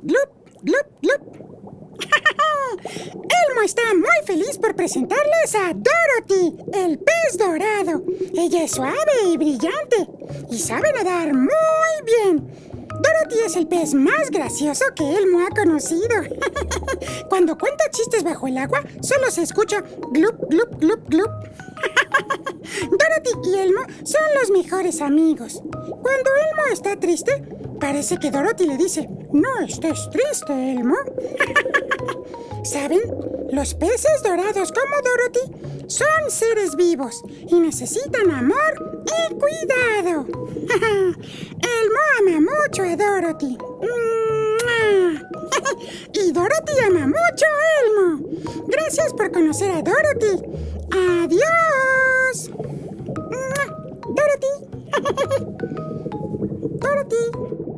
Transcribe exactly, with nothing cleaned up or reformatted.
glup, glup, glup. Elmo está muy feliz por presentarles a Dorothy, el pez dorado. Ella es suave y brillante y sabe nadar muy bien. Dorothy es el pez más gracioso que Elmo ha conocido. Cuando cuenta chistes bajo el agua, solo se escucha glup, glup, glup, glup. Dorothy y Elmo son los mejores amigos. Cuando Elmo está triste, parece que Dorothy le dice: "No estés triste, Elmo". ¿Saben? Los peces dorados como Dorothy son seres vivos y necesitan amor y cuidado. Elmo ama mucho a Dorothy. Y Dorothy ama mucho a Elmo. Gracias por conocer a Dorothy. ¡Adiós! Dorothy. Dorothy.